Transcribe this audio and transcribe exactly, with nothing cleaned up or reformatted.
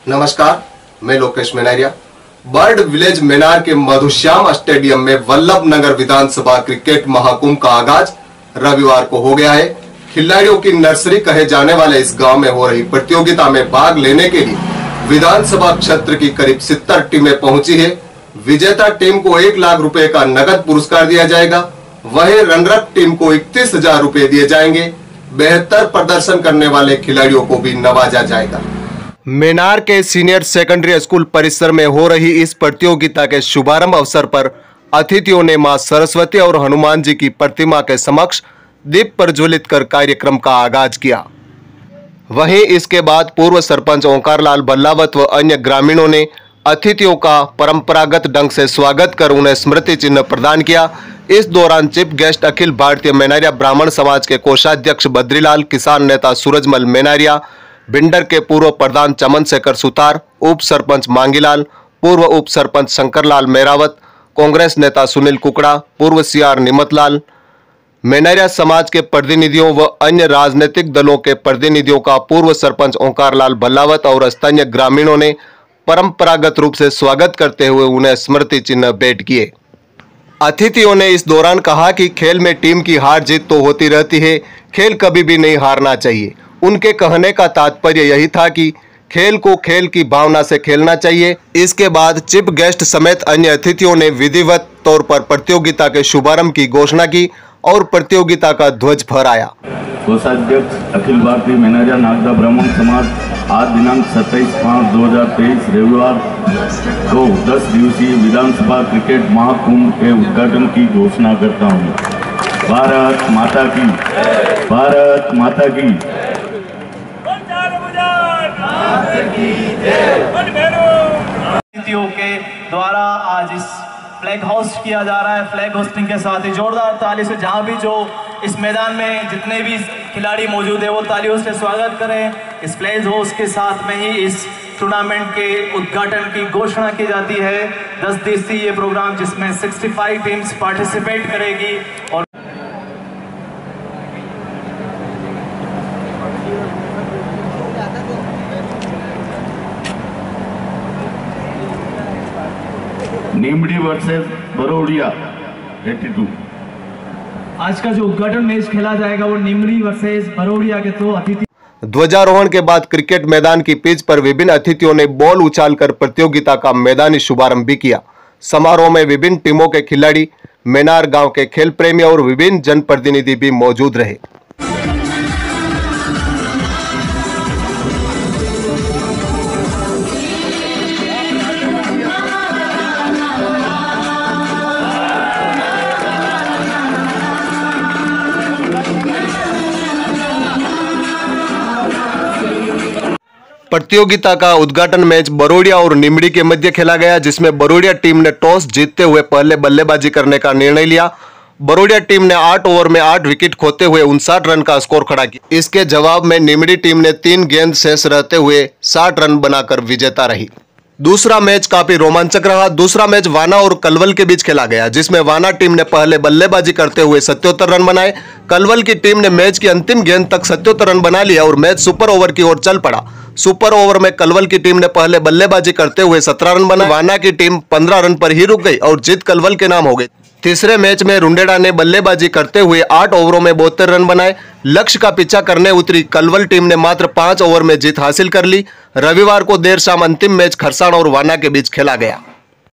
नमस्कार, मैं Lokesh Menaria. Bird village Menar के मधुश्याम स्टेडियम में वल्लभ नगर विधानसभा क्रिकेट महाकुंभ का आगाज रविवार को हो गया है। खिलाड़ियों की नर्सरी कहे जाने वाले इस गांव में हो रही प्रतियोगिता में भाग लेने के लिए विधानसभा क्षेत्र की करीब सत्तर टीमें पहुंची है। विजेता टीम को एक लाख रुपए का नगद पुरस्कार दिया जाएगा। वहीं रनर टीम को इकतीस हजार रुपए दिए जाएंगे। बेहतर प्रदर्शन करने वाले खिलाड़ियों को भी नवाजा जाएगा। मेनार के सीनियर सेकेंडरी स्कूल परिसर में हो रही इस प्रतियोगिता के शुभारंभ अवसर पर अतिथियों ने मां सरस्वती और हनुमान जी की प्रतिमा के समक्ष दीप प्रज्वलित कर कार्यक्रम का आगाज किया। वहीं इसके बाद पूर्व सरपंच ओंकार लाल बल्लावत व अन्य ग्रामीणों ने अतिथियों का परंपरागत ढंग से स्वागत कर उन्हें स्मृति चिन्ह प्रदान किया। इस दौरान चीफ गेस्ट अखिल भारतीय मेनारिया ब्राह्मण समाज के कोषाध्यक्ष बद्रीलाल, किसान नेता सूरजमल मेनारिया, बिंडर के पूर्व प्रधान चमन शेखर सुतार, उप सरपंच मांगीलाल, पूर्व उप सरपंच शंकरलाल मेहरावत, कांग्रेस नेता सुनील कुकड़ा, पूर्व सीआर निमतलाल, मेनारिया समाज के प्रतिनिधियों व अन्य राजनीतिक दलों के प्रतिनिधियों का पूर्व सरपंच ओंकार लाल बल्लावत और स्थानीय ग्रामीणों ने परंपरागत रूप से स्वागत करते हुए उन्हें स्मृति चिन्ह भेंट किए। अतिथियों ने इस दौरान कहा कि खेल में टीम की हार जीत तो होती रहती है, खेल कभी भी नहीं हारना चाहिए। उनके कहने का तात्पर्य यही था कि खेल को खेल की भावना से खेलना चाहिए। इसके बाद चीफ गेस्ट समेत अन्य अतिथियों ने विधिवत तौर पर प्रतियोगिता के शुभारंभ की घोषणा की और प्रतियोगिता का ध्वज फहराया। कोषाध्यक्ष अखिल भारतीय मेनारिया नागदा ब्राह्मण समाज आज दिनांक सत्ताईस पाँच दो हजार तेईस रविवार को दस दिवसीय विधानसभा क्रिकेट महाकुंभ के उद्घाटन की घोषणा करता हूँ। भारत माता की, भारत माता की। अतिथियों के द्वारा आज इस फ्लैग होस्ट किया जा रहा है। फ्लैग होस्टिंग के साथ ही जोरदार ताली से जहां भी जो इस मैदान में जितने भी खिलाड़ी मौजूद है वो तालियों से स्वागत करें। इस फ्लैग होस्ट के साथ में ही इस टूर्नामेंट के उद्घाटन की घोषणा की जाती है। दस दिवसीय ये प्रोग्राम जिसमें पैंसठ टीम्स पार्टिसिपेट करेगी और नीमड़ी वर्सेस बरोड़िया बयासी। आज का जो उद्घाटन मैच खेला जाएगा वो नीमड़ी वर्सेस बरोड़िया के दो अतिथि। ध्वजारोहण के बाद क्रिकेट मैदान की पिच पर विभिन्न अतिथियों ने बॉल उछालकर प्रतियोगिता का मैदानी शुभारंभ भी किया। समारोह में विभिन्न टीमों के खिलाड़ी, मेनार गांव के खेल प्रेमी और विभिन्न जनप्रतिनिधि भी मौजूद रहे। प्रतियोगिता का उद्घाटन मैच बरोड़िया और निमड़ी के मध्य खेला गया, जिसमें बरोड़िया टीम ने टॉस जीतते हुए पहले बल्लेबाजी करने का निर्णय लिया। बरोड़िया टीम ने आठ ओवर में आठ विकेट खोते हुए उनसाठ रन का स्कोर खड़ा किया। इसके जवाब में निमड़ी टीम ने तीन गेंद शेष रहते हुए साठ रन बनाकर विजेता रही। दूसरा मैच काफी रोमांचक रहा। दूसरा मैच वाना और कलवल के बीच खेला गया, जिसमें वाना टीम ने पहले बल्लेबाजी करते हुए सत्तर रन बनाए। कलवल की टीम ने मैच की अंतिम गेंद तक सत्तर रन बना लिया और मैच सुपर ओवर की ओर चल पड़ा। सुपर ओवर में कलवल की टीम ने पहले बल्लेबाजी करते हुए सत्रह रन बनाए। वाना की टीम पंद्रह रन पर ही रुक गई और जीत कलवल के नाम हो गई। तीसरे मैच में रुंडेड़ा ने बल्लेबाजी करते हुए आठ ओवरों में बहत्तर रन बनाए। लक्ष्य का पीछा करने उतरी कलवल टीम ने मात्र पांच ओवर में जीत हासिल कर ली। रविवार को देर शाम अंतिम मैच खरसाण और वाना के बीच खेला गया।